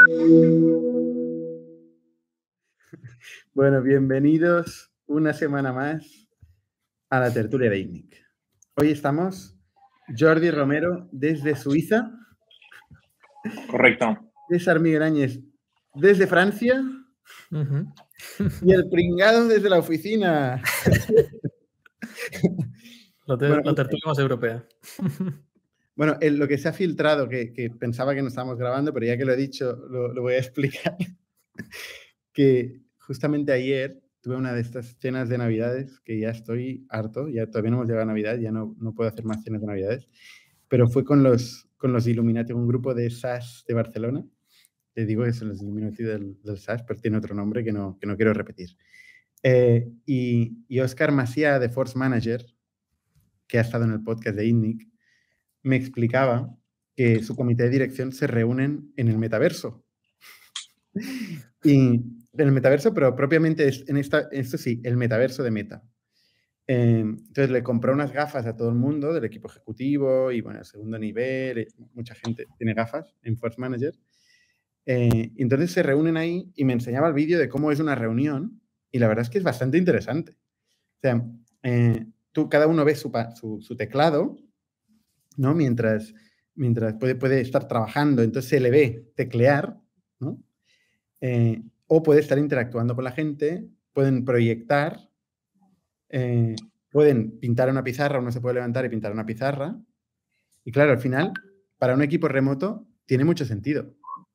Bueno, bienvenidos una semana más a la tertulia de ITNIC. Hoy estamos Jordi Romero desde Suiza. Correcto. César Miguel Áñez desde Francia. Y el pringado desde la oficina. La tertulia más europea. Bueno, lo que se ha filtrado, que pensaba que no estábamos grabando, pero ya que lo he dicho, lo voy a explicar. Que justamente ayer tuve una de estas cenas de Navidades que ya estoy harto, ya todavía no hemos llegado a Navidad, ya no puedo hacer más cenas de Navidades, pero fue con los Illuminati, un grupo de SAS de Barcelona. Te digo que son los Illuminati del SAS, pero tiene otro nombre que no quiero repetir. Y Óscar Macià, de Force Manager, que ha estado en el podcast de ITNIC, me explicaba que su comité de dirección se reúnen en el metaverso. Y en el metaverso, pero propiamente esto sí, el metaverso de Meta. Entonces le compró unas gafas a todo el mundo del equipo ejecutivo y, bueno, el segundo nivel, mucha gente tiene gafas en Force Manager. Y entonces se reúnen ahí y me enseñaba el vídeo de cómo es una reunión y la verdad es que es bastante interesante. O sea, cada uno ve su teclado, ¿no? Mientras puede estar trabajando, entonces se le ve teclear, ¿no? O puede estar interactuando con la gente, pueden proyectar, pueden pintar una pizarra, uno se puede levantar y pintar una pizarra. Y claro, al final, para un equipo remoto, tiene mucho sentido.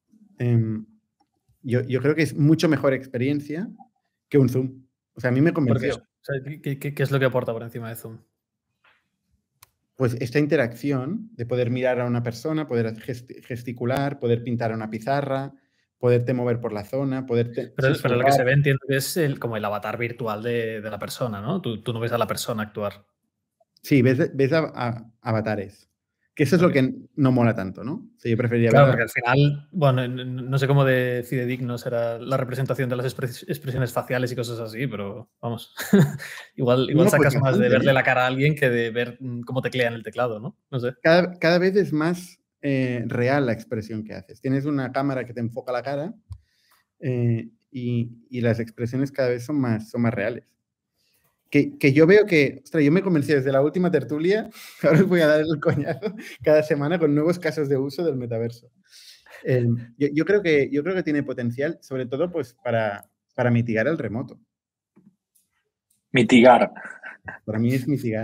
Yo creo que es mucho mejor experiencia que un Zoom. O sea, a mí me convenció. O sea, ¿qué es lo que aporta por encima de Zoom? Pues esta interacción de poder mirar a una persona, poder gesticular, poder pintar a una pizarra, poderte mover por la zona, poderte... Pero lo que se ve, entiendo que es como el avatar virtual de la persona, ¿no? Tú no ves a la persona actuar. Sí, ves a avatares. Que eso es lo que no mola tanto, ¿no? O sea, yo preferiría Claro, ver... porque al final, bueno, no sé cómo de fidedigno será la representación de las expresiones faciales y cosas así, pero vamos, igual sacas más de verle la cara a alguien que de ver cómo teclea en el teclado, ¿no? No sé. Cada vez es más real la expresión que haces. Tienes una cámara que te enfoca la cara y las expresiones cada vez son más reales. Que yo veo que, ostras, yo me convencí desde la última tertulia, ahora os voy a dar el coñazo cada semana con nuevos casos de uso del metaverso. Yo creo que tiene potencial, sobre todo pues para mitigar el remoto. Mitigar. Para mí es mitigar.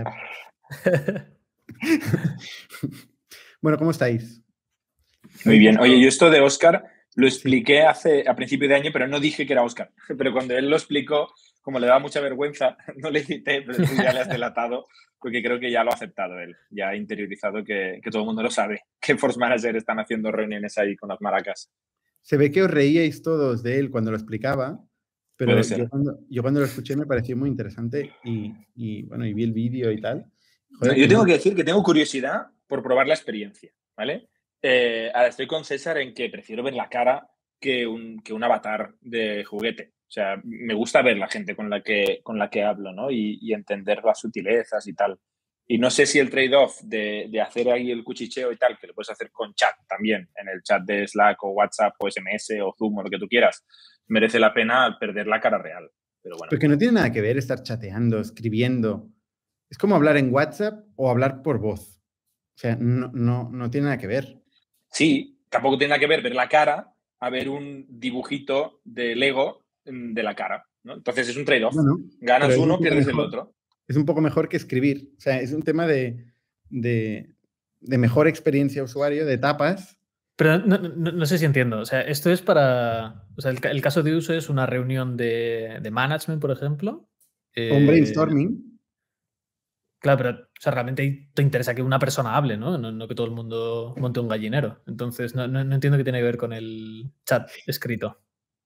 Bueno, ¿cómo estáis? Muy bien. Oye, yo esto de Óscar lo expliqué a principio de año, pero no dije que era Óscar. Pero cuando él lo explicó, como le daba mucha vergüenza, no le cité, pero tú ya le has delatado, porque creo que ya lo ha aceptado él. Ya ha interiorizado que todo el mundo lo sabe, que Force Manager están haciendo reuniones ahí con las maracas. Se ve que os reíais todos de él cuando lo explicaba, pero yo cuando lo escuché me pareció muy interesante y bueno, y vi el vídeo y tal. Joder, yo tengo que decir que tengo curiosidad por probar la experiencia, ¿vale? Ahora estoy con César en que prefiero ver la cara que un avatar de juguete. O sea, me gusta ver la gente con la que hablo, ¿no? Y entender las sutilezas y tal. Y no sé si el trade-off de hacer ahí el cuchicheo y tal, que lo puedes hacer con chat también, en el chat de Slack o WhatsApp o SMS o Zoom o lo que tú quieras, merece la pena al perder la cara real. Pero bueno. Porque no tiene nada que ver estar chateando, escribiendo. Es como hablar en WhatsApp o hablar por voz. O sea, no tiene nada que ver. Sí, tampoco tiene nada que ver la cara a ver un dibujito de Lego de la cara, ¿no? Entonces es un trade-off. Bueno, ganas uno, pierdes el otro. Es un poco mejor que escribir. O sea, es un tema de mejor experiencia usuario, de etapas. Pero no sé si entiendo. O sea, esto es para... O sea, el caso de uso es una reunión de management, por ejemplo. Un brainstorming. Claro, pero o sea, realmente te interesa que una persona hable, ¿no? No que todo el mundo monte un gallinero. Entonces, no entiendo qué tiene que ver con el chat escrito.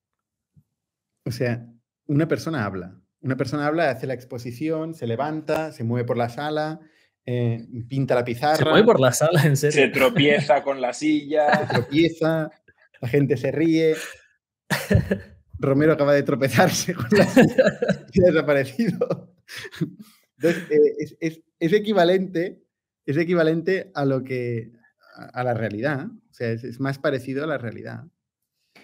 O sea, una persona habla. Una persona habla, hace la exposición, se levanta, se mueve por la sala, pinta la pizarra. ¿Se mueve por la sala, en serio? Se tropieza con la silla. Se tropieza, la gente se ríe. Romero acaba de tropezarse con la silla y ha desaparecido. Entonces, es equivalente a lo que a la realidad. O sea, es más parecido a la realidad.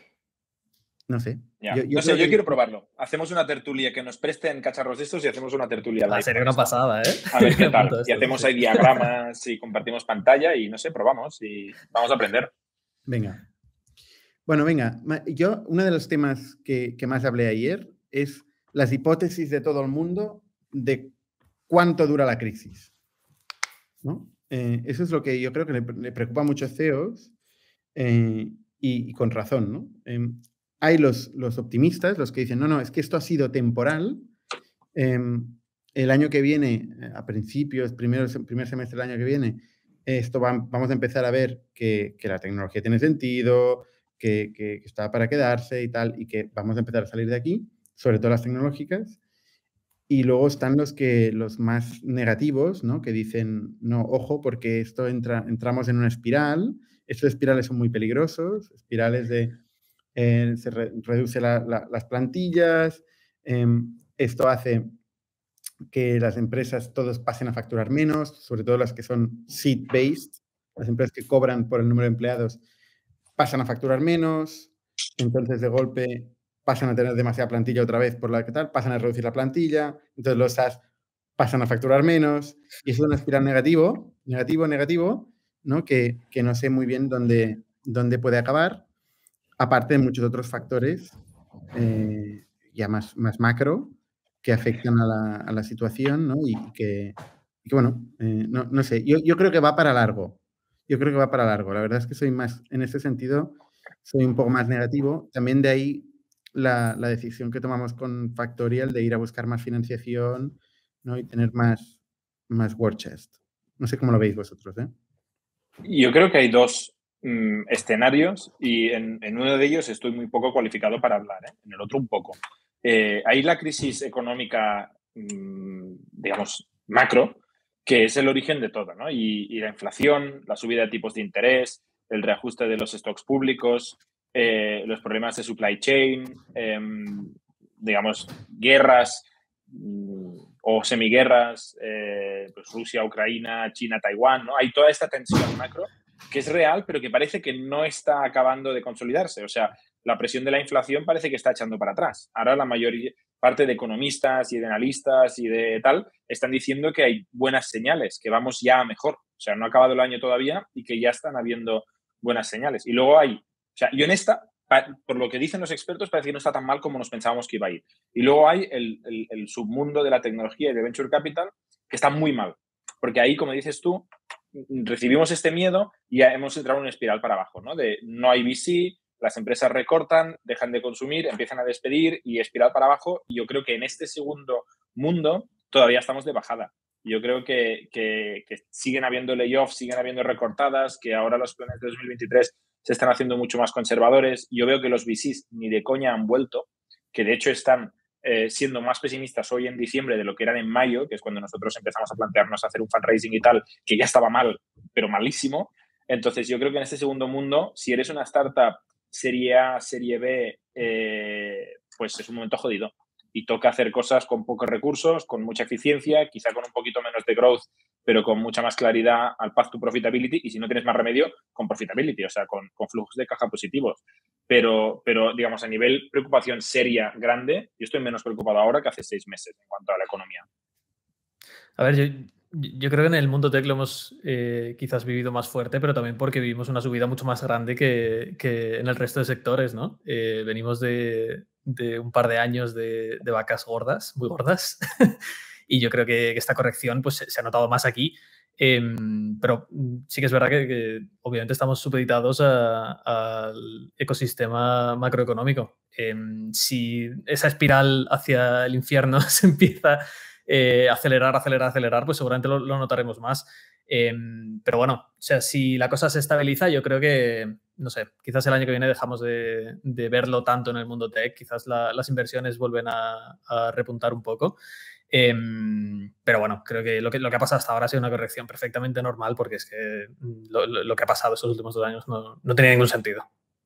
No sé. Ya. Yo quiero probarlo. Hacemos una tertulia, que nos presten cacharros de estos y hacemos una tertulia live. Sería una pasada, ¿eh? A ver qué tal. Y hacemos ahí diagramas y compartimos pantalla y, no sé, probamos y vamos a aprender. Venga. Bueno, venga. Yo, uno de los temas que más hablé ayer es las hipótesis de todo el mundo de cuánto dura la crisis, ¿no? Eso es lo que yo creo que le preocupa a muchos CEOs y con razón, ¿no? Hay los optimistas, los que dicen, no, es que esto ha sido temporal. El año que viene, a principios, primer semestre del año que viene, vamos a empezar a ver que la tecnología tiene sentido, que está para quedarse y tal, y que vamos a empezar a salir de aquí, sobre todo las tecnológicas. Y luego están los más negativos, ¿no? Que dicen, no, ojo, porque entramos en una espiral. Estos espirales son muy peligrosos, espirales de se reduce las plantillas, esto hace que las empresas todos pasen a facturar menos, sobre todo las que son seat-based, las empresas que cobran por el número de empleados pasan a facturar menos, entonces de golpe pasan a tener demasiada plantilla otra vez por la que tal, pasan a reducir la plantilla, entonces los SaaS pasan a facturar menos, y eso es una espiral negativo, ¿no? Que no sé muy bien dónde puede acabar, aparte de muchos otros factores ya más macro que afectan a la situación, ¿no? Y que bueno, no sé, yo creo que va para largo. Yo creo que va para largo. La verdad es que soy más, en ese sentido, soy un poco más negativo. También de ahí la decisión que tomamos con Factorial de ir a buscar más financiación, ¿no? Y tener más war chest. No sé cómo lo veis vosotros, ¿eh? Yo creo que hay dos escenarios y en uno de ellos estoy muy poco cualificado para hablar, ¿eh? En el otro un poco. Hay la crisis económica, digamos, macro, que es el origen de todo, ¿no? Y la inflación, la subida de tipos de interés, el reajuste de los stocks públicos, los problemas de supply chain, digamos, guerras o semiguerras, pues Rusia, Ucrania, China, Taiwán, ¿no? Hay toda esta tensión macro que es real, pero que parece que no está acabando de consolidarse. O sea, la presión de la inflación parece que está echando para atrás. Ahora la mayor parte de economistas y de analistas y de tal están diciendo que hay buenas señales, que vamos ya a mejor. O sea, no ha acabado el año todavía y que ya están habiendo buenas señales. Y luego hay, o sea, yo en esta, por lo que dicen los expertos, parece que no está tan mal como nos pensábamos que iba a ir. Y luego hay el submundo de la tecnología y de venture capital que está muy mal. Porque ahí, como dices tú, recibimos este miedo y ya hemos entrado en una espiral para abajo, ¿no? De no hay VC, las empresas recortan, dejan de consumir, empiezan a despedir y espiral para abajo. Y yo creo que en este segundo mundo todavía estamos de bajada. Yo creo que siguen habiendo layoffs, siguen habiendo recortadas, que ahora los planes de 2023 se están haciendo mucho más conservadores. Yo veo que los VCs ni de coña han vuelto, que de hecho están siendo más pesimistas hoy en diciembre de lo que eran en mayo, que es cuando nosotros empezamos a plantearnos hacer un fundraising y tal, que ya estaba mal, pero malísimo. Entonces yo creo que en este segundo mundo, si eres una startup serie A, serie B, pues es un momento jodido. Y toca hacer cosas con pocos recursos, con mucha eficiencia, quizá con un poquito menos de growth, pero con mucha más claridad al path to profitability. Y si no tienes más remedio, con profitability, o sea, con flujos de caja positivos. Pero, digamos, a nivel preocupación seria, grande, yo estoy menos preocupado ahora que hace 6 meses en cuanto a la economía. A ver, yo creo que en el mundo tech lo hemos quizás vivido más fuerte, pero también porque vivimos una subida mucho más grande que en el resto de sectores, ¿no? Venimos de un par de años de vacas gordas, muy gordas, y yo creo que esta corrección pues, se ha notado más aquí. Pero sí que es verdad que obviamente estamos supeditados al ecosistema macroeconómico. Si esa espiral hacia el infierno se empieza acelerar, pues seguramente lo notaremos más. Pero bueno, o sea, si la cosa se estabiliza, yo creo que, no sé, quizás el año que viene dejamos de verlo tanto en el mundo tech, quizás las inversiones vuelven a repuntar un poco. Pero bueno, creo que lo que ha pasado hasta ahora ha sido una corrección perfectamente normal, porque es que lo que ha pasado estos últimos 2 años no tenía ningún sentido.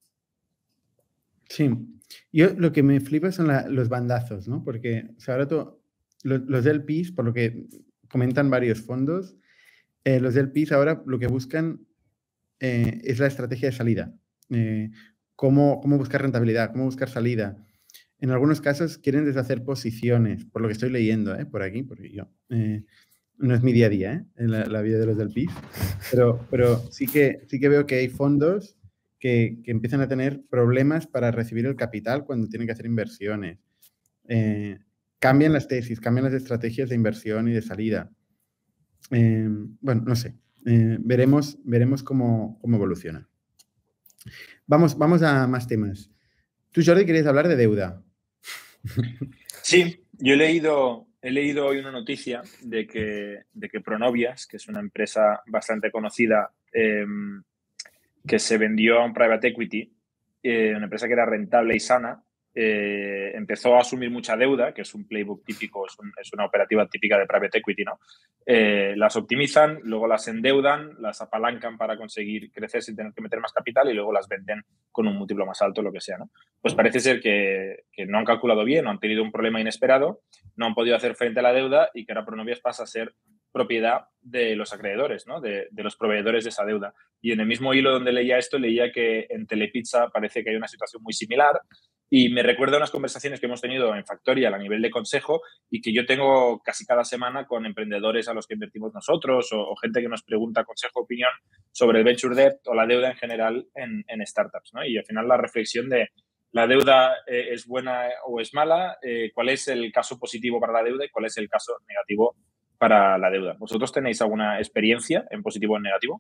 Sí, yo lo que me flipa son los bandazos, ¿no? Porque o sea, ahora los LPs, por lo que comentan varios fondos, los LPs ahora lo que buscan es la estrategia de salida. cómo buscar rentabilidad, cómo buscar salida. En algunos casos quieren deshacer posiciones, por lo que estoy leyendo, por aquí, porque yo no es mi día a día, en la vida de los del PIB, pero sí que veo que hay fondos que empiezan a tener problemas para recibir el capital cuando tienen que hacer inversiones. Cambian las tesis, cambian las estrategias de inversión y de salida. Bueno, no sé. Veremos cómo evoluciona. Vamos a más temas. Tú, Jordi, querías hablar de deuda. Sí, yo he leído hoy una noticia de que Pronovias, que es una empresa bastante conocida, que se vendió a un private equity, una empresa que era rentable y sana, empezó a asumir mucha deuda, que es un playbook típico, es una operativa típica de private equity, ¿no? Las optimizan, luego las endeudan, las apalancan para conseguir crecer sin tener que meter más capital y luego las venden con un múltiplo más alto, lo que sea, ¿no? Pues parece ser que no han calculado bien, o han tenido un problema inesperado, no han podido hacer frente a la deuda y que ahora Pronovias pasa a ser propiedad de los acreedores, ¿no? De los proveedores de esa deuda. Y en el mismo hilo donde leía esto, leía que en Telepizza parece que hay una situación muy similar y me recuerda unas conversaciones que hemos tenido en Factorial a nivel de consejo y que yo tengo casi cada semana con emprendedores a los que invertimos nosotros o gente que nos pregunta consejo, opinión sobre el venture debt o la deuda en general en startups, ¿no? Y al final la reflexión de la deuda es buena o es mala, cuál es el caso positivo para la deuda y cuál es el caso negativo para la deuda. ¿Vosotros tenéis alguna experiencia en positivo o en negativo?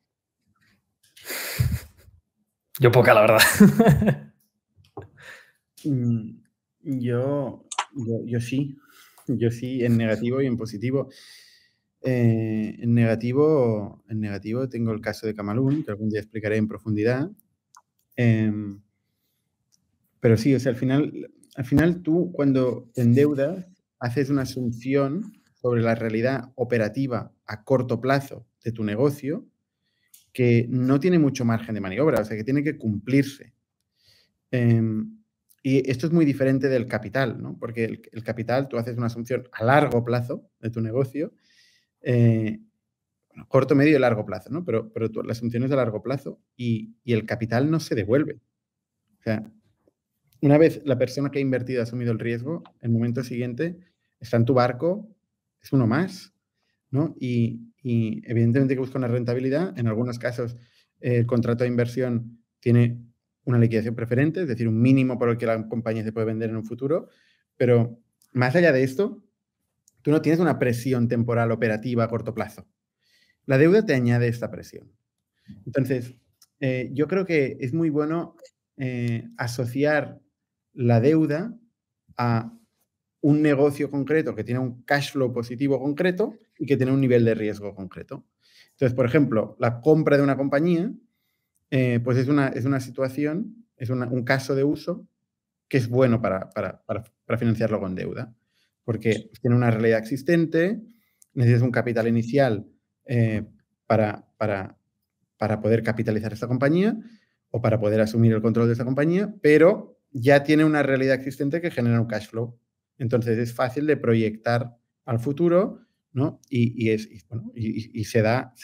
Yo poca, la verdad. Yo sí. Yo sí, en negativo y en positivo. En negativo tengo el caso de Camalún, que algún día explicaré en profundidad. Pero sí, o sea, al final tú cuando te endeudas haces una asunción sobre la realidad operativa a corto plazo de tu negocio que no tiene mucho margen de maniobra, o sea, que tiene que cumplirse. Y esto es muy diferente del capital, ¿no? Porque el capital, tú haces una asunción a largo plazo de tu negocio, corto, medio y largo plazo, ¿no? Pero la asunción es a largo plazo y el capital no se devuelve. O sea, una vez la persona que ha invertido ha asumido el riesgo, el momento siguiente está en tu barco, es uno más, ¿no? Y evidentemente que busca una rentabilidad. En algunos casos, el contrato de inversión tiene una liquidación preferente, es decir, un mínimo por el que la compañía se puede vender en un futuro. Pero más allá de esto, tú no tienes una presión temporal operativa a corto plazo. La deuda te añade esta presión. Entonces, yo creo que es muy bueno asociar la deuda a un negocio concreto que tiene un cash flow positivo concreto y que tiene un nivel de riesgo concreto. Entonces, por ejemplo, la compra de una compañía, pues es una situación, es un caso de uso que es bueno para financiarlo con deuda, porque tiene una realidad existente, necesitas un capital inicial para poder capitalizar esta compañía o para poder asumir el control de esta compañía, pero ya tiene una realidad existente que genera un cash flow. Entonces es fácil de proyectar al futuro, ¿no? Y se da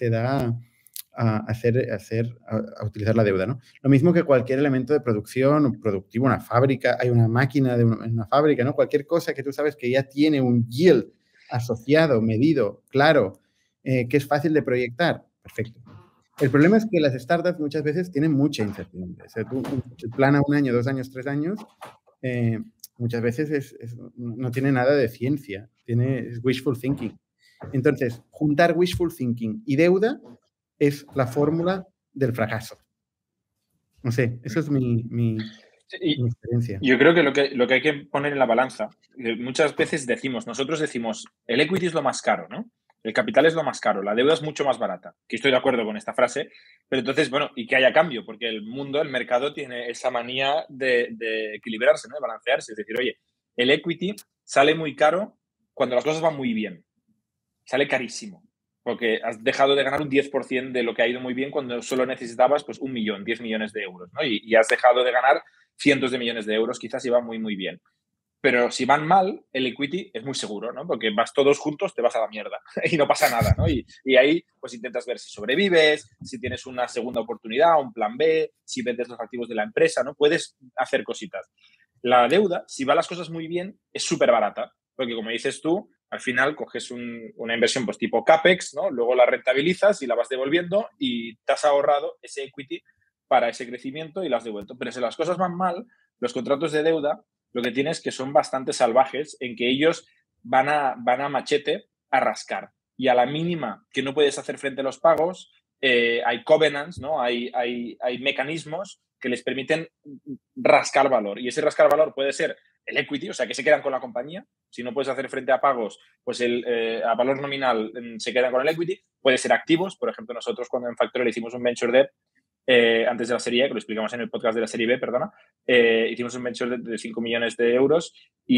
a utilizar la deuda, ¿no? Lo mismo que cualquier elemento de producción, productivo, una fábrica, hay una máquina en una fábrica, ¿no? Cualquier cosa que tú sabes que ya tiene un yield asociado, medido, claro, que es fácil de proyectar. Perfecto. El problema es que las startups muchas veces tienen mucha incertidumbre. O sea, tú plan a 1 año, 2 años, 3 años, muchas veces no tiene nada de ciencia, es wishful thinking. Entonces, juntar wishful thinking y deuda es la fórmula del fracaso. No sé, eso es mi experiencia. Yo creo que lo que hay que poner en la balanza, muchas veces nosotros decimos, el equity es lo más caro, ¿no? El capital es lo más caro, la deuda es mucho más barata. Que estoy de acuerdo con esta frase, pero entonces, bueno, y que haya cambio, porque el mercado tiene esa manía de equilibrarse, ¿no? De balancearse. Es decir, oye, el equity sale muy caro cuando las cosas van muy bien. Sale carísimo, porque has dejado de ganar un 10% de lo que ha ido muy bien cuando solo necesitabas pues 1 millón, 10 millones de euros, ¿no? Y has dejado de ganar cientos de millones de euros, quizás iba muy, muy bien. Pero si van mal, el equity es muy seguro, ¿no? Porque vas todos juntos, te vas a la mierda y no pasa nada, ¿no? Y ahí pues intentas ver si sobrevives, si tienes una segunda oportunidad, un plan B, si vendes los activos de la empresa, ¿no? Puedes hacer cositas. La deuda, si van las cosas muy bien, es súper barata, porque como dices tú, al final coges una inversión pues tipo CAPEX, ¿no? Luego la rentabilizas y la vas devolviendo y te has ahorrado ese equity para ese crecimiento y lo has devuelto. Pero si las cosas van mal, los contratos de deuda lo que tienes que son bastante salvajes en que ellos van a machete a rascar. Y a la mínima que no puedes hacer frente a los pagos, hay covenants, ¿no? Hay mecanismos que les permiten rascar valor. Y ese rascar valor puede ser el equity, o sea, que se quedan con la compañía. Si no puedes hacer frente a pagos, pues a valor nominal se quedan con el equity. Puede ser activos. Por ejemplo, nosotros cuando en Factorial hicimos un venture debt, antes de la serie E, que lo explicamos en el podcast de la serie B, perdona, hicimos un venture de 5 millones de euros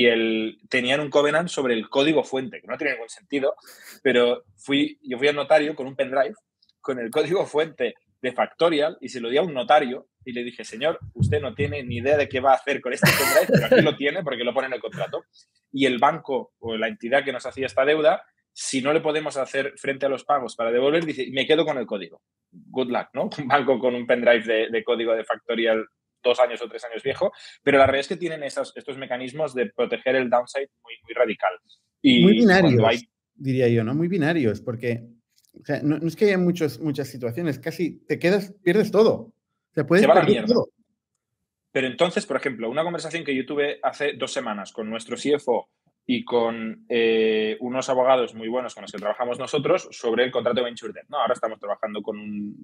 y tenían un covenant sobre el código fuente, que no tiene ningún sentido, pero yo fui al notario con un pendrive con el código fuente de Factorial y se lo di a un notario y le dije, señor, usted no tiene ni idea de qué va a hacer con este pendrive, pero aquí lo tiene porque lo pone en el contrato. Y el banco o la entidad que nos hacía esta deuda, si no le podemos hacer frente a los pagos para devolver, dice, me quedo con el código. Good luck, ¿no? Un banco con un pendrive de código de Factorial 2 años o 3 años viejo, pero la realidad es que tienen estos mecanismos de proteger el downside muy, muy radical. Y muy binarios, diría yo, ¿no? Muy binarios, porque o sea, no es que haya muchas situaciones, casi pierdes todo. O sea, puedes se va a la perder mierda. todo. Pero entonces, por ejemplo, una conversación que yo tuve hace 2 semanas con nuestro CFO y con unos abogados muy buenos con los que trabajamos nosotros sobre el contrato de Venture Debt, ¿no? Ahora estamos trabajando con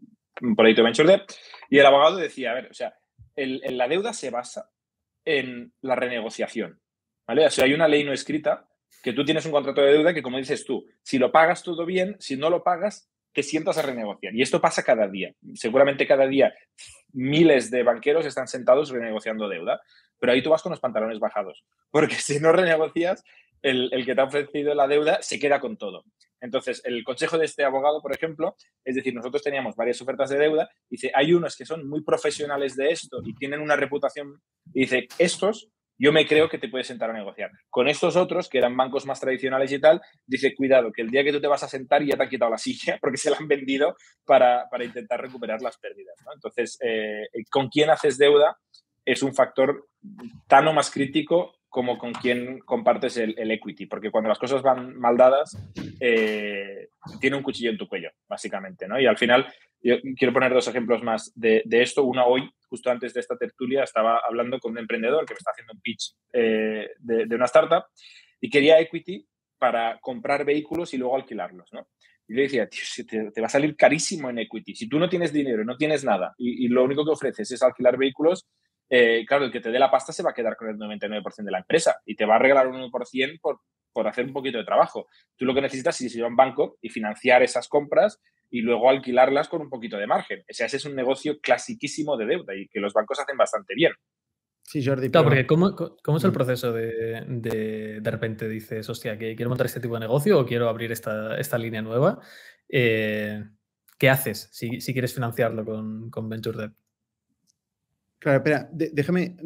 un proyecto de Venture Debt y el abogado decía, a ver, o sea, la deuda se basa en la renegociación, ¿vale? O sea, hay una ley no escrita que tú tienes un contrato de deuda que, como dices tú, si lo pagas todo bien, si no lo pagas, te sientas a renegociar. Y esto pasa cada día. Seguramente cada día miles de banqueros están sentados renegociando deuda, pero ahí tú vas con los pantalones bajados, porque si no renegocias, el que te ha ofrecido la deuda se queda con todo. Entonces, el consejo de este abogado, por ejemplo, es decir, nosotros teníamos varias ofertas de deuda, dice, hay unos que son muy profesionales de esto y tienen una reputación, y dice, estos yo me creo que te puedes sentar a negociar. Con estos otros, que eran bancos más tradicionales y tal, dice, cuidado, que el día que tú te vas a sentar ya te han quitado la silla porque se la han vendido para intentar recuperar las pérdidas, ¿no? Entonces, con quién haces deuda es un factor tan o más crítico como con quién compartes el equity, porque cuando las cosas van mal dadas, tiene un cuchillo en tu cuello, básicamente, ¿no? Y al final, yo quiero poner 2 ejemplos más de esto. Uno, hoy, justo antes de esta tertulia, estaba hablando con un emprendedor que me está haciendo un pitch de una startup y quería equity para comprar vehículos y luego alquilarlos, ¿no? Y le decía, tío, si te va a salir carísimo en equity. Si tú no tienes dinero, no tienes nada y lo único que ofreces es alquilar vehículos, claro, el que te dé la pasta se va a quedar con el 99% de la empresa y te va a regalar un 1% por hacer un poquito de trabajo. Tú lo que necesitas es ir a un banco y financiar esas compras y luego alquilarlas con un poquito de margen. O sea, ese es un negocio clasiquísimo de deuda y que los bancos hacen bastante bien. Sí, Jordi. Claro, porque ¿cómo es el proceso de repente dices, hostia, que quiero montar este tipo de negocio o quiero abrir esta línea nueva? ¿Qué haces si quieres financiarlo con Venture Debt? Claro, espera, déjame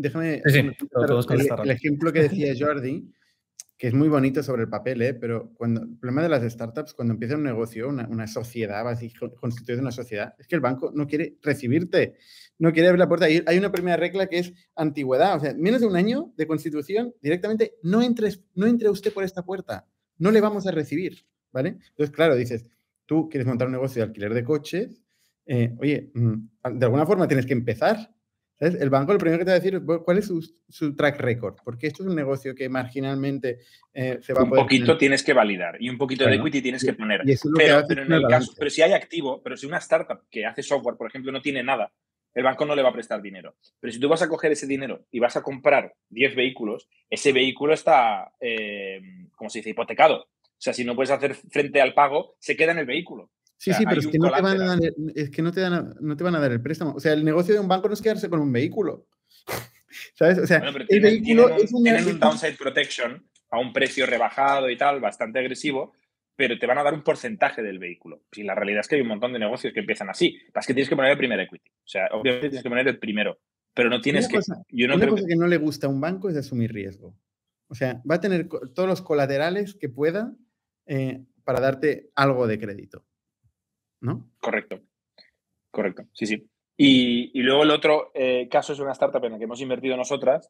el ejemplo que decía Jordi, que es muy bonito sobre el papel, pero el problema de las startups, cuando empieza un negocio, una sociedad, vas a constituir una sociedad, es que el banco no quiere recibirte, no quiere abrir la puerta. Hay una primera regla que es antigüedad, o sea, menos de un año de constitución, directamente no entre usted por esta puerta, no le vamos a recibir, ¿vale? Entonces, claro, dices, tú quieres montar un negocio de alquiler de coches, oye, de alguna forma tienes que empezar. ¿Sabes? El banco lo primero que te va a decir es cuál es su track record, porque esto es un negocio que marginalmente se va a poder... Un poquito tienes que validar y un poquito de equity tienes que poner. Y eso es lo que hace pero en el caso, pero si hay activo, pero si una startup que hace software, por ejemplo, no tiene nada, el banco no le va a prestar dinero. Pero si tú vas a coger ese dinero y vas a comprar 10 vehículos, ese vehículo está, ¿cómo se dice?, hipotecado. O sea, si no puedes hacer frente al pago, se queda en el vehículo. Sí, pero es que no te van a dar, no te van a dar el préstamo. O sea, el negocio de un banco no es quedarse con un vehículo. ¿Sabes? O sea, bueno, el vehículo tienen un downside protection a un precio rebajado y tal, bastante agresivo, pero te van a dar un porcentaje del vehículo. Y la realidad es que hay un montón de negocios que empiezan así. Es que tienes que poner el primer equity. O sea, obviamente tienes que poner el primero, pero no tienes una cosa que no le gusta a un banco es asumir riesgo. O sea, va a tener todos los colaterales que pueda para darte algo de crédito, ¿no? Correcto. Sí, sí. Y luego el otro caso es una startup en la que hemos invertido nosotros,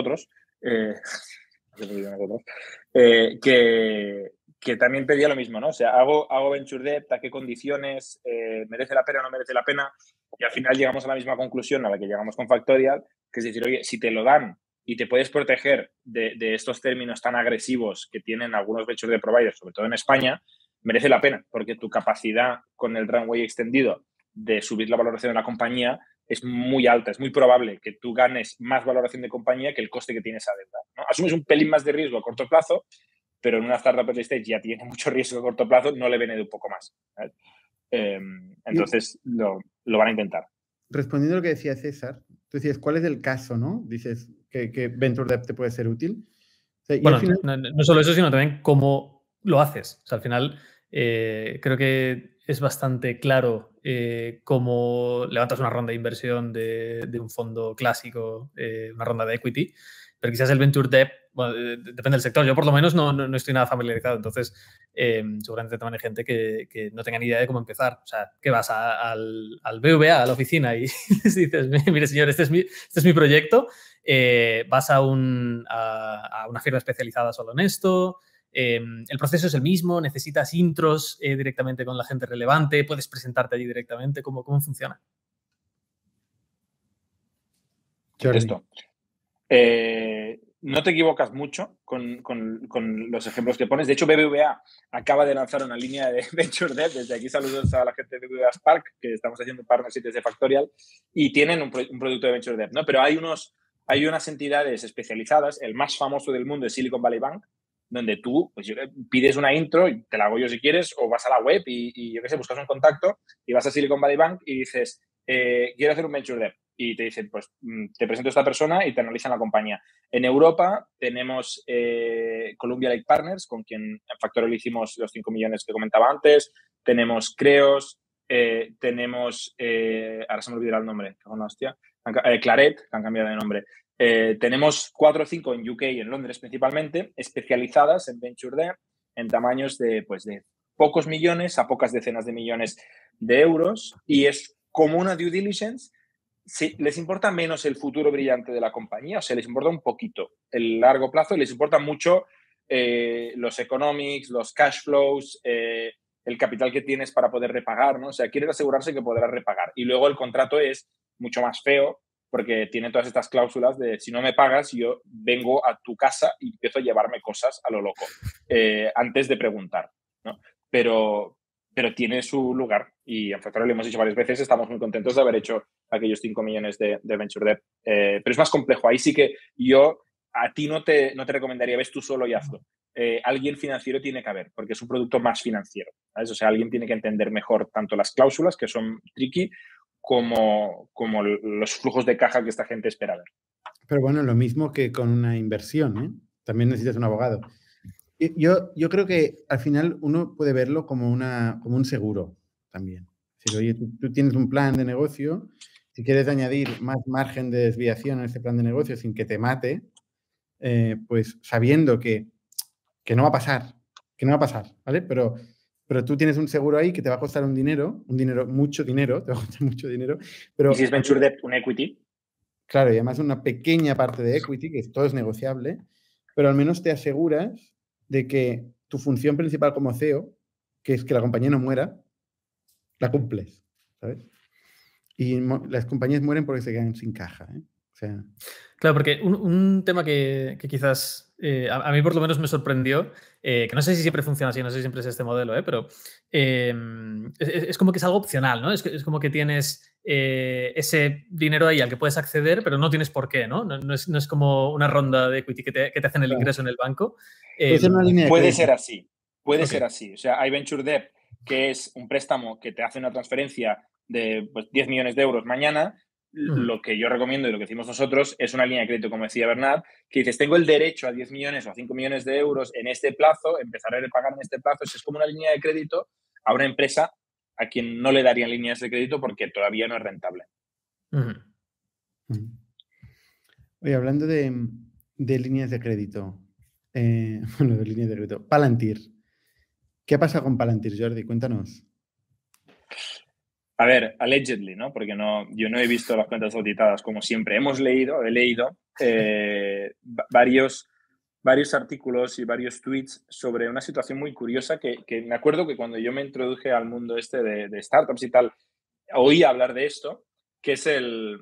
que también pedía lo mismo, ¿no? O sea, hago venture debt, ¿a qué condiciones? ¿Merece la pena o no merece la pena? Y al final llegamos a la misma conclusión a la que llegamos con Factorial, que es decir, oye, si te lo dan y te puedes proteger de estos términos tan agresivos que tienen algunos venture debt providers, sobre todo en España, merece la pena, porque tu capacidad con el runway extendido de subir la valoración de la compañía es muy alta. Es muy probable que tú ganes más valoración de compañía que el coste que tiene esa deuda, ¿no? Asumes un pelín más de riesgo a corto plazo, pero en una startup early stage ya tiene mucho riesgo a corto plazo, no le viene de un poco más, ¿sabes? Entonces lo van a intentar. Respondiendo a lo que decía César, tú decías, ¿cuál es el caso, no? Dices que Venture Debt te puede ser útil. O sea, bueno, final... no solo eso, sino también cómo lo haces. O sea, al final creo que es bastante claro cómo levantas una ronda de inversión de un fondo clásico, una ronda de equity, pero quizás el Venture Debt, bueno, depende del sector. Yo por lo menos no estoy nada familiarizado, entonces seguramente también hay gente que no tenga ni idea de cómo empezar. O sea, que vas al BVA, a la oficina, y dices, mire señor, este es mi proyecto. Vas a una firma especializada solo en esto. El proceso es el mismo, necesitas intros directamente con la gente relevante, puedes presentarte allí directamente. ¿Cómo funciona? Esto. No te equivocas mucho con los ejemplos que pones. De hecho, BBVA acaba de lanzar una línea de Venture Debt. Desde aquí saludos a la gente de BBVA Spark, que estamos haciendo un partnership desde Factorial, y tienen un producto de Venture Debt, ¿no? Pero hay unas entidades especializadas. El más famoso del mundo es Silicon Valley Bank, donde tú pues, pides una intro, y te la hago yo si quieres, o vas a la web y yo qué sé, buscas un contacto y vas a Silicon Valley Bank y dices, quiero hacer un Venture Debt. Y te dicen, pues te presento a esta persona y te analizan la compañía. En Europa tenemos Columbia Lake Partners, con quien en Factorial hicimos los 5 millones que comentaba antes. Tenemos Creos, tenemos, ahora se me olvidará el nombre, hostia, Claret, que han cambiado de nombre. Tenemos 4 o 5 en UK y en Londres principalmente, especializadas en Venture Debt, en tamaños de pocos millones a pocas decenas de millones de euros, y es como una due diligence. Sí, les importa menos el futuro brillante de la compañía, o sea, les importa un poquito el largo plazo, les importa mucho los economics, los cash flows, el capital que tienes para poder repagar, ¿no? O sea, quieren asegurarse que podrás repagar. Y luego el contrato es mucho más feo porque tiene todas estas cláusulas de si no me pagas, yo vengo a tu casa y empiezo a llevarme cosas a lo loco antes de preguntar, ¿no? Pero tiene su lugar, y en Factorial lo hemos dicho varias veces, estamos muy contentos de haber hecho aquellos 5 millones de Venture Debt. Pero es más complejo. Ahí sí que yo a ti no te recomendaría, ves tú solo y hazlo. Alguien financiero tiene que haber, porque es un producto más financiero, ¿sabes? O sea, alguien tiene que entender mejor tanto las cláusulas, que son tricky, como los flujos de caja que esta gente espera ver. Pero bueno, lo mismo que con una inversión, ¿eh? También necesitas un abogado. Yo creo que al final uno puede verlo como un seguro también. Es decir, oye, tú tienes un plan de negocio, si quieres añadir más margen de desviación a ese plan de negocio sin que te mate, pues sabiendo que no va a pasar, ¿vale? Pero tú tienes un seguro ahí que te va a costar mucho dinero, te va a costar mucho dinero. Pero, ¿y si es Venture Debt, un equity? Claro, y además una pequeña parte de equity, que todo es negociable, pero al menos te aseguras de que tu función principal como CEO, que es que la compañía no muera, la cumples, ¿sabes? Y las compañías mueren porque se quedan sin caja, ¿eh? O sea... Claro, porque un tema que quizás a mí por lo menos me sorprendió, que no sé si siempre funciona así, no sé si siempre es este modelo, pero es como que es algo opcional, ¿no? Es como que tienes ese dinero ahí al que puedes acceder, pero no tienes por qué, ¿no? No es como una ronda de equity que te hacen el ingreso en el banco. Puede ser una línea de puede crédito. ser así, puede ser así. O sea, hay Venture Debt, que es un préstamo que te hace una transferencia de 10 millones de euros mañana. Lo que yo recomiendo y lo que decimos nosotros es una línea de crédito, como decía Bernat, que dices, tengo el derecho a 10 millones o a 5 millones de euros en este plazo, empezaré a pagar en este plazo. Es como una línea de crédito a una empresa a quien no le darían líneas de crédito porque todavía no es rentable. Oye, hablando de líneas de crédito, Bueno, de línea de crédito. Palantir. ¿Qué pasa con Palantir, Jordi? Cuéntanos. A ver, allegedly, ¿no? Porque yo no he visto las cuentas auditadas como siempre. He leído varios artículos y varios tweets sobre una situación muy curiosa que me acuerdo que cuando yo me introduje al mundo este de startups y tal, oí hablar de esto, que es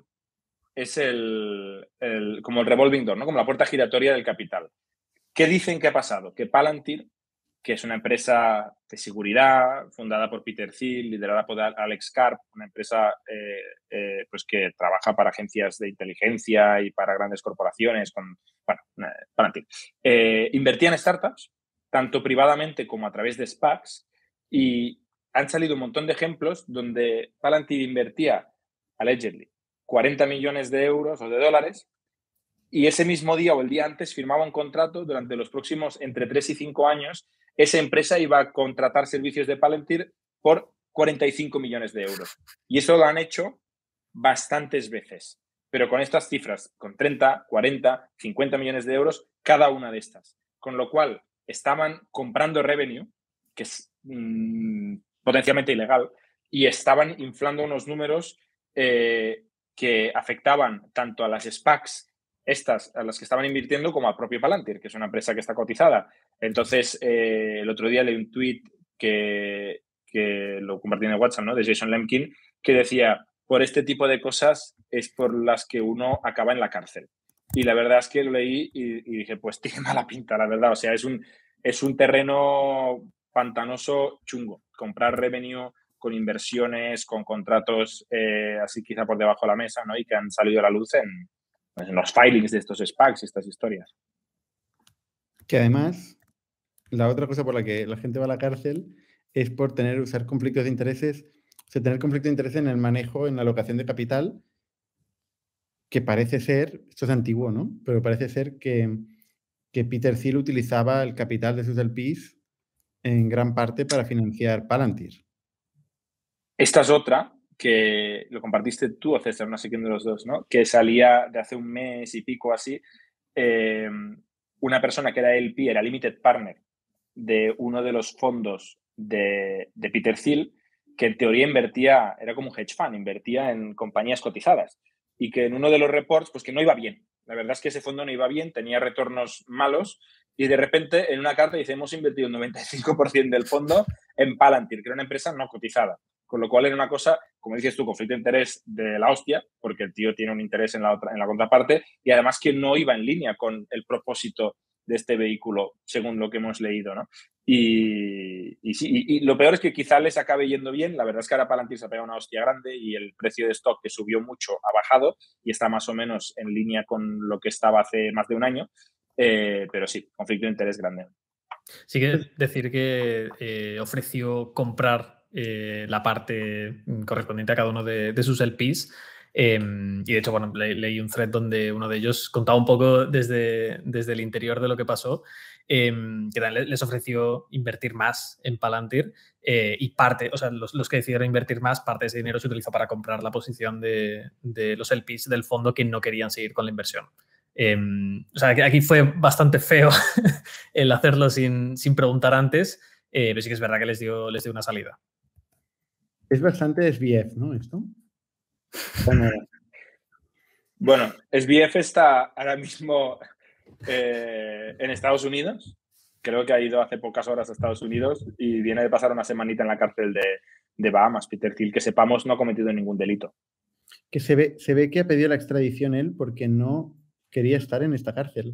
como el revolving door, ¿no? Como la puerta giratoria del capital. ¿Qué dicen que ha pasado? Que Palantir, que es una empresa de seguridad fundada por Peter Thiel, liderada por Alex Karp, una empresa pues que trabaja para agencias de inteligencia y para grandes corporaciones, Palantir. Invertía en startups, tanto privadamente como a través de SPACs, y han salido un montón de ejemplos donde Palantir invertía, allegedly, 40 millones de euros o de dólares, y ese mismo día o el día antes firmaba un contrato durante los próximos entre 3 y 5 años. Esa empresa iba a contratar servicios de Palantir por 45 millones de euros. Y eso lo han hecho bastantes veces, pero con estas cifras, con 30, 40, 50 millones de euros cada una de estas. Con lo cual, estaban comprando revenue, que es potencialmente ilegal, y estaban inflando unos números que afectaban tanto a las SPACs, estas a las que estaban invirtiendo, como al propio Palantir, que es una empresa que está cotizada. Entonces, el otro día leí un tweet que lo compartí en el WhatsApp, ¿no? De Jason Lemkin, que decía, por este tipo de cosas es por las que uno acaba en la cárcel. Y la verdad es que lo leí y dije, pues tiene mala pinta, la verdad. O sea, es un terreno pantanoso chungo. Comprar revenue con inversiones, con contratos así quizá por debajo de la mesa, ¿no? Y que han salido a la luz en los filings de estos SPACs y estas historias. Que además, la otra cosa por la que la gente va a la cárcel es por usar conflictos de intereses, o sea, tener conflicto de interés en el manejo, en la alocación de capital, que parece ser, esto es antiguo, ¿no? Pero parece ser que Peter Thiel utilizaba el capital de sus LPs en gran parte para financiar Palantir. Esta es otra que lo compartiste tú o César, no sé quién de los dos, ¿no? Que salía de hace un mes y pico así, una persona que era LP, era Limited Partner de uno de los fondos de Peter Thiel, que en teoría invertía, era como un hedge fund, invertía en compañías cotizadas y que en uno de los reports, pues que no iba bien. La verdad es que ese fondo no iba bien, tenía retornos malos y de repente en una carta dice, hemos invertido un 95% del fondo en Palantir, que era una empresa no cotizada. Con lo cual era una cosa, como dices tú, conflicto de interés de la hostia, porque el tío tiene un interés en la contraparte y además que no iba en línea con el propósito de este vehículo, según lo que hemos leído, ¿no? Y lo peor es que quizá les acabe yendo bien. La verdad es que ahora Palantir se ha pegado una hostia grande y el precio de stock, que subió mucho, ha bajado y está más o menos en línea con lo que estaba hace más de un año. Pero sí, conflicto de interés grande. Sí que decir que ofreció comprar la parte correspondiente a cada uno de sus LPs. Y de hecho, bueno, leí un thread donde uno de ellos contaba un poco desde el interior de lo que pasó, que les ofreció invertir más en Palantir y parte, o sea, los que decidieron invertir más, parte de ese dinero se utilizó para comprar la posición de los LPs del fondo que no querían seguir con la inversión. O sea, aquí fue bastante feo el hacerlo sin preguntar antes, pero sí que es verdad que les dio una salida. Es bastante SBF, ¿no? Esto. Bueno, SBF está ahora mismo en Estados Unidos. Creo que ha ido hace pocas horas a Estados Unidos y viene de pasar una semanita en la cárcel de Bahamas. Peter Thiel, que sepamos, no ha cometido ningún delito. Que se ve que ha pedido la extradición él porque no quería estar en esta cárcel.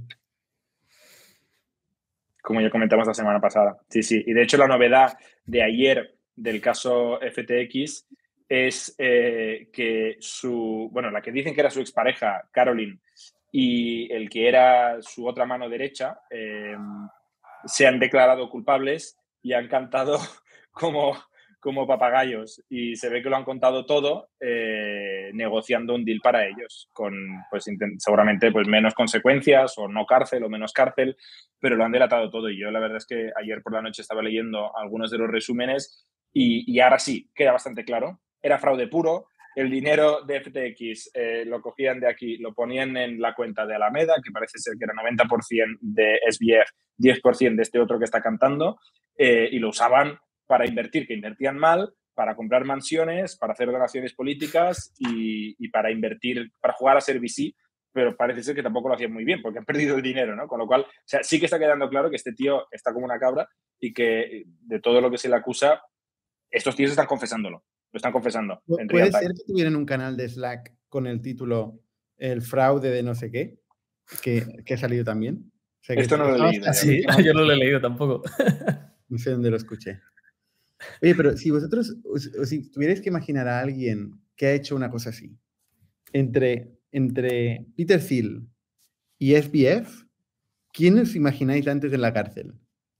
Como ya comentamos la semana pasada. Sí, sí. Y de hecho la novedad de ayer del caso FTX es que la que dicen que era su expareja, Caroline, y el que era su otra mano derecha, se han declarado culpables y han cantado como papagayos. Y se ve que lo han contado todo negociando un deal para ellos, con pues seguramente pues menos consecuencias o no cárcel o menos cárcel, pero lo han delatado todo. Y yo la verdad es que ayer por la noche estaba leyendo algunos de los resúmenes y ahora sí, queda bastante claro. Era fraude puro, el dinero de FTX lo cogían de aquí, lo ponían en la cuenta de Alameda, que parece ser que era 90% de SBF, 10% de este otro que está cantando, y lo usaban para invertir, que invertían mal, para comprar mansiones, para hacer donaciones políticas y para invertir, para jugar a ser VC, pero parece ser que tampoco lo hacían muy bien porque han perdido el dinero, ¿no? Con lo cual, o sea, sí que está quedando claro que este tío está como una cabra y que de todo lo que se le acusa, estos tíos están confesándolo, lo están confesando. ¿Puede ser que tuvieran un canal de Slack con el título El fraude de no sé qué, que ha salido también? O sea, esto no lo he leído. Sí, yo no lo he leído tampoco. No sé dónde lo escuché. Oye, pero si vosotros, si tuvierais que imaginar a alguien que ha hecho una cosa así, entre Peter Thiel y SBF, ¿quién os imagináis antes en la cárcel?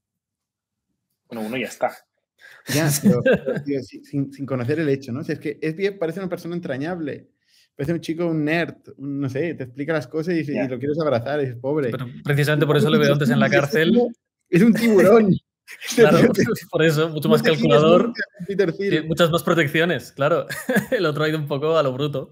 Bueno, uno ya está. Ya, pero tío, sin conocer el hecho, ¿no? O sea, es que SBF parece una persona entrañable. Parece un chico, un nerd, no sé, te explica las cosas y lo quieres abrazar, es pobre. Pero precisamente por eso le veo antes en la cárcel. Es un tiburón. Claro, por eso, mucho más calculador, Peter Thiel. muchas más protecciones, claro. El otro ha ido un poco a lo bruto.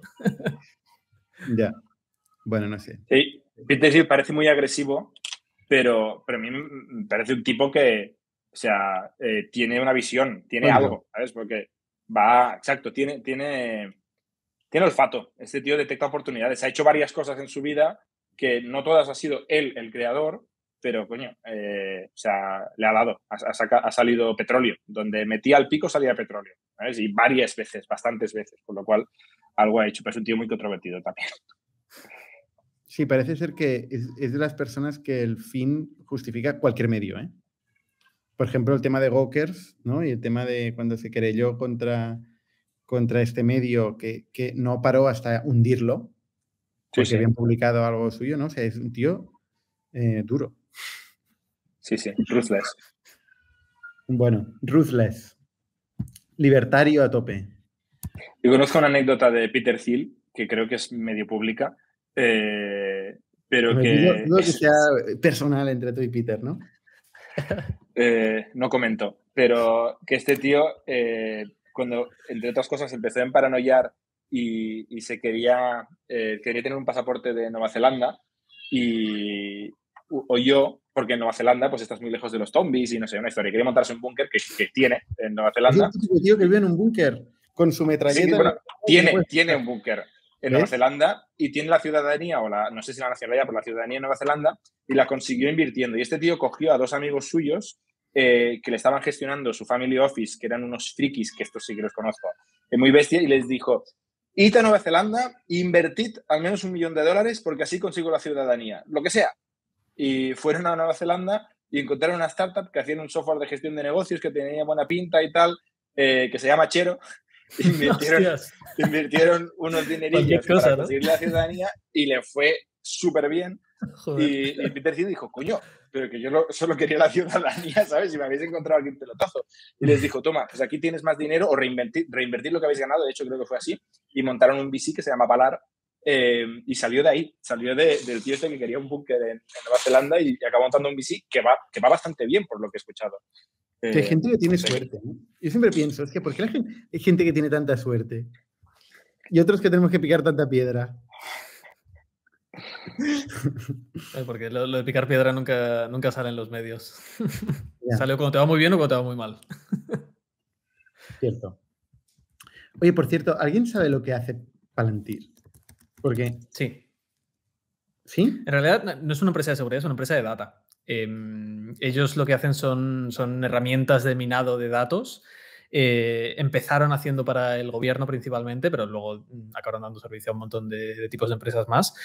Ya, bueno, no sé. Sí, Peter Thiel parece muy agresivo, pero a mí me parece un tipo que, o sea, tiene una visión, tiene algo, ¿sabes? Porque exacto, tiene olfato. Este tío detecta oportunidades. Ha hecho varias cosas en su vida que no todas ha sido él el creador, pero, coño, o sea, le ha dado. Ha salido petróleo. Donde metía el pico salía petróleo, ¿sabes? Y varias veces, bastantes veces. Con lo cual, algo ha hecho. Pero es un tío muy controvertido también. Sí, parece ser que es de las personas que el fin justifica cualquier medio, ¿eh? Por ejemplo, el tema de Gawkers, ¿no? Y el tema de cuando se querelló contra este medio que no paró hasta hundirlo, porque habían publicado algo suyo, ¿no? O sea, es un tío duro. Sí, ruthless. Bueno, ruthless. Libertario a tope. Yo conozco una anécdota de Peter Thiel, que creo que es medio pública, pero que... Dudo que sea personal entre tú y Peter, ¿no? No comento, pero que este tío, cuando, entre otras cosas, empezó a paranoiar y se quería tener un pasaporte de Nueva Zelanda y oyó, porque en Nueva Zelanda pues estás muy lejos de los zombies y no sé, una historia. Quería montarse un búnker que tiene en Nueva Zelanda. Es el tío que vive en un búnker con su metralleta. Sí, bueno, tiene un búnker en Nueva Zelanda y tiene la ciudadanía, no sé si la nacionalidad, pero la ciudadanía de Nueva Zelanda, y la consiguió invirtiendo. Y este tío cogió a dos amigos suyos que le estaban gestionando su family office, que eran unos frikis, que estos sí que los conozco, muy bestia, y les dijo: id a Nueva Zelanda, invertid al menos $1 millón porque así consigo la ciudadanía, lo que sea. Y fueron a Nueva Zelanda y encontraron una startup que hacían un software de gestión de negocios que tenía buena pinta y tal, que se llama Chero. Invirtieron unos dinerillos para conseguir la ciudadanía y le fue súper bien. Y Peter Thiel dijo: coño, pero que yo solo quería la ciudadanía, ¿sabes? Si me habéis encontrado aquí un pelotazo. Y les dijo: toma, pues aquí tienes más dinero o reinvertir lo que habéis ganado. De hecho, creo que fue así. Y montaron un VC que se llama Valar. Y salió de ahí, salió del tío este que quería un búnker en Nueva Zelanda y acabó montando un VC que va bastante bien, por lo que he escuchado. Que hay gente que tiene suerte, ¿no? Yo siempre pienso, es que ¿por qué hay gente que tiene tanta suerte? Y otros que tenemos que picar tanta piedra. Porque lo de picar piedra nunca sale en los medios. Sale cuando te va muy bien o cuando te va muy mal. Cierto. Oye, por cierto, ¿alguien sabe lo que hace Palantir? Porque... Sí. ¿Sí? En realidad no es una empresa de seguridad, es una empresa de data. Ellos lo que hacen son herramientas de minado de datos. Empezaron haciendo para el gobierno principalmente, pero luego acabaron dando servicio a un montón de tipos de empresas más.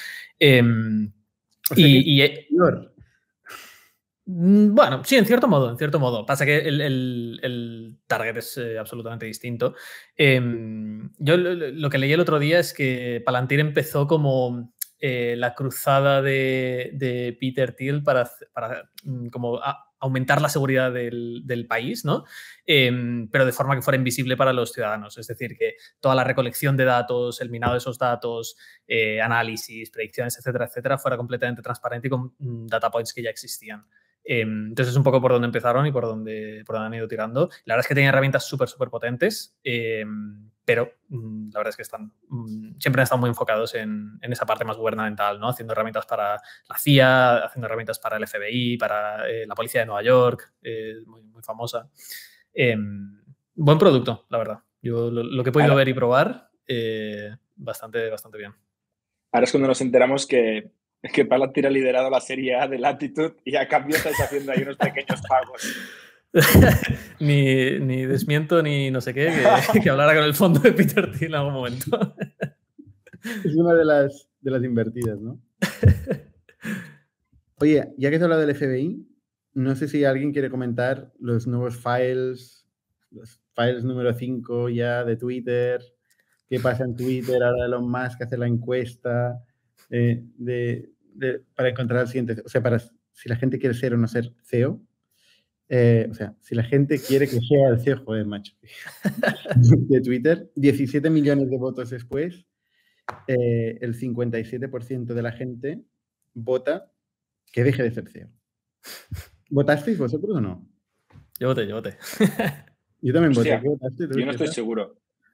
Bueno, sí, en cierto modo. Pasa que el target es absolutamente distinto. Yo lo que leí el otro día es que Palantir empezó como la cruzada de Peter Thiel para como aumentar la seguridad del país, ¿no? Pero de forma que fuera invisible para los ciudadanos. Es decir, que toda la recolección de datos, el minado de esos datos, análisis, predicciones, etcétera, fuera completamente transparente y con data points que ya existían. Entonces es un poco por donde empezaron y por donde han ido tirando. La verdad es que tienen herramientas súper potentes, pero la verdad es que siempre han estado muy enfocados en esa parte más gubernamental, ¿no? Haciendo herramientas para la CIA, haciendo herramientas para el FBI, para la policía de Nueva York, muy, muy famosa. Buen producto, la verdad. Yo lo que he podido ver y probar, bastante, bastante bien. Ahora es cuando nos enteramos que Palantir ha liderado la serie A de Latitude y a cambio estáis haciendo ahí unos pequeños pagos. ni desmiento ni no sé qué, que hablara con el fondo de Peter Thiel en algún momento. Es una de las invertidas, ¿no? Oye, ya que te he hablado del FBI, no sé si alguien quiere comentar los nuevos files, los files número 5 ya de Twitter. ¿Qué pasa en Twitter? Ahora Elon Musk hace la encuesta para encontrar el siguiente. O sea, si la gente quiere ser o no ser CEO. O sea, si la gente quiere que sea el CEO, joder, macho, de Twitter, 17 millones de votos después, el 57% de la gente vota que deje de ser CEO. ¿Votasteis vosotros o no? Yo voté. Yo también voté. Hostia, ¿Qué votaste? yo no estoy seguro.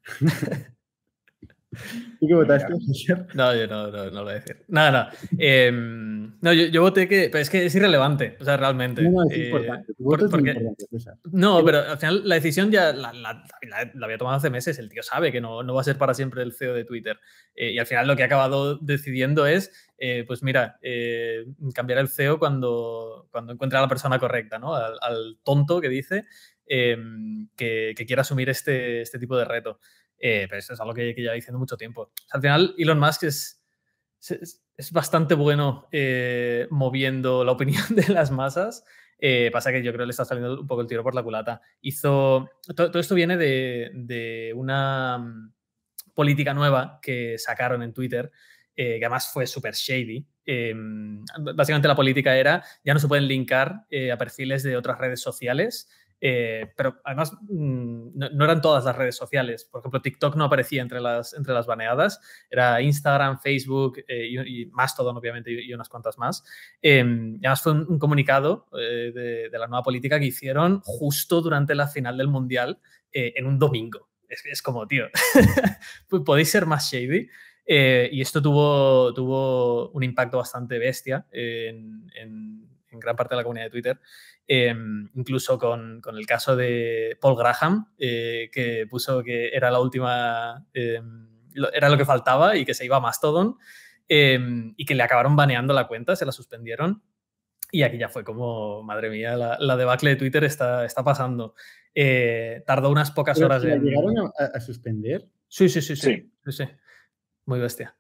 ¿Tú qué votaste? No, yo no lo voy a decir. Nada. No, yo voté que... Pero es que es irrelevante, o sea, realmente. No, es importante. Tu voto es muy importante, César. No, pero al final la decisión ya la había tomado hace meses. El tío sabe que no va a ser para siempre el CEO de Twitter. Y al final lo que ha acabado decidiendo es, pues mira, cambiar el CEO cuando encuentre a la persona correcta, ¿no? Al tonto que dice que quiera asumir este tipo de reto. Pero eso es algo que lleva diciendo mucho tiempo. O sea, al final, Elon Musk es bastante bueno moviendo la opinión de las masas. Pasa que yo creo que le está saliendo un poco el tiro por la culata. Todo esto viene de una política nueva que sacaron en Twitter, que además fue súper shady. Básicamente la política era, ya no se pueden linkar a perfiles de otras redes sociales. Pero además no eran todas las redes sociales. Por ejemplo, TikTok no aparecía entre las baneadas. Era Instagram, Facebook y Mastodon, obviamente, y unas cuantas más. Y además fue un comunicado de la nueva política que hicieron justo durante la final del Mundial en un domingo. Es como, tío, podéis ser más shady. Y esto tuvo un impacto bastante bestia en gran parte de la comunidad de Twitter. Incluso con el caso de Paul Graham, que puso que era la última, era lo que faltaba y que se iba a Mastodon, y que le acabaron baneando la cuenta, se la suspendieron. Y aquí ya fue como, madre mía, la debacle de Twitter está pasando. Tardó unas pocas horas en... ¿Llegaron a suspender? Sí. Muy bestia.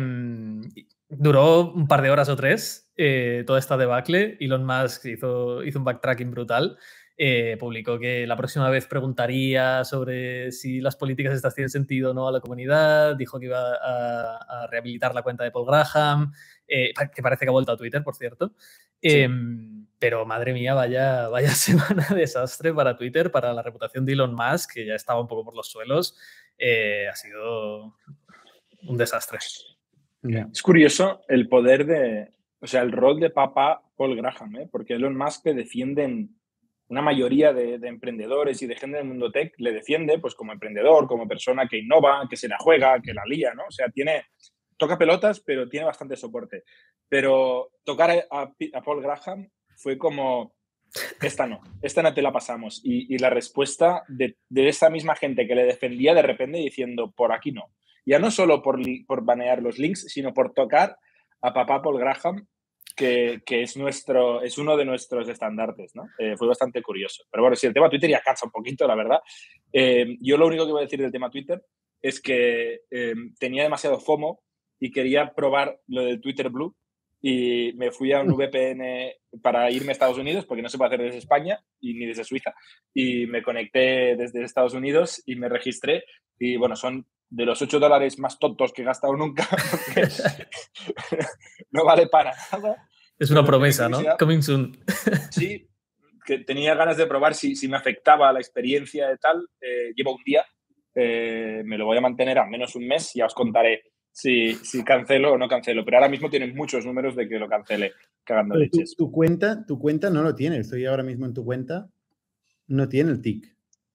Duró un par de horas o tres toda esta debacle. Elon Musk hizo un backtracking brutal. Publicó que la próxima vez preguntaría sobre si las políticas estas tienen sentido o no a la comunidad. Dijo que iba a rehabilitar la cuenta de Paul Graham, que parece que ha vuelto a Twitter, por cierto. Sí. Pero madre mía, vaya semana de desastre para Twitter, para la reputación de Elon Musk, que ya estaba un poco por los suelos. Ha sido un desastre. Yeah. Es curioso el poder el rol de papá Paul Graham, porque Elon Musk le defienden una mayoría de emprendedores y de gente del mundo tech, le defiende pues como emprendedor, como persona que innova, que se la juega, que la lía, ¿no? O sea, toca pelotas, pero tiene bastante soporte. Pero tocar a Paul Graham fue como, esta no te la pasamos. Y la respuesta de esa misma gente que le defendía de repente diciendo, por aquí no. Ya no solo por banear los links, sino por tocar a papá Paul Graham, que es uno de nuestros estandartes, ¿no? Fue bastante curioso. Pero bueno, si el tema Twitter ya cansa un poquito, la verdad. Yo lo único que voy a decir del tema Twitter es que tenía demasiado FOMO y quería probar lo del Twitter Blue y me fui a un VPN para irme a Estados Unidos, porque no se puede hacer desde España y ni desde Suiza. Y me conecté desde Estados Unidos y me registré. Y bueno, son de los $8 más tontos que he gastado nunca, porque no vale para nada. Es una promesa, ¿no? Coming soon. Sí, que tenía ganas de probar si me afectaba la experiencia de tal. Llevo un día, me lo voy a mantener al menos un mes, ya os contaré si cancelo o no cancelo. Pero ahora mismo tienen muchos números de que lo cancele cagando leches. Tu cuenta no lo tiene. Estoy ahora mismo en tu cuenta. No tiene el tic.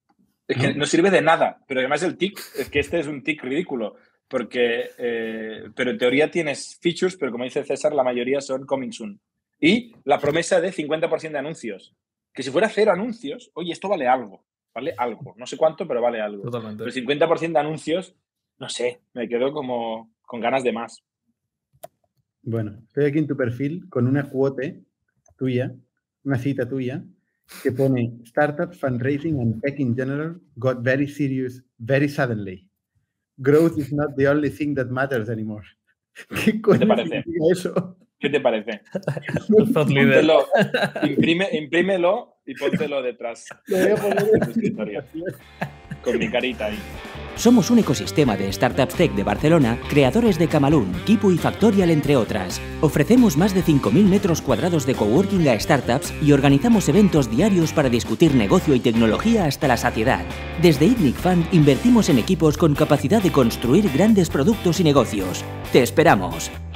Es que no sirve de nada, pero además el tick, es que este es un tick ridículo, porque, pero en teoría tienes features, pero como dice César, la mayoría son coming soon. Y la promesa de 50% de anuncios, que si fuera 0 anuncios, oye, esto vale algo, no sé cuánto, pero vale algo. Totalmente. Pero 50% de anuncios, no sé, me quedo como con ganas de más. Bueno, estoy aquí en tu perfil con una quote tuya, una cita tuya, que pone Startup fundraising and tech in general got very serious very suddenly. Growth is not the only thing that matters anymore. ¿Qué te parece? Eso? ¿Qué te parece? Póntelo, imprímelo y póntelo detrás Lo voy a poner de tu escritorio. Con mi carita ahí. Somos un ecosistema de startups tech de Barcelona, creadores de Camalún, Kipu y Factorial, entre otras. Ofrecemos más de 5.000 metros cuadrados de coworking a startups y organizamos eventos diarios para discutir negocio y tecnología hasta la saciedad. Desde ITNIC Fund invertimos en equipos con capacidad de construir grandes productos y negocios. ¡Te esperamos!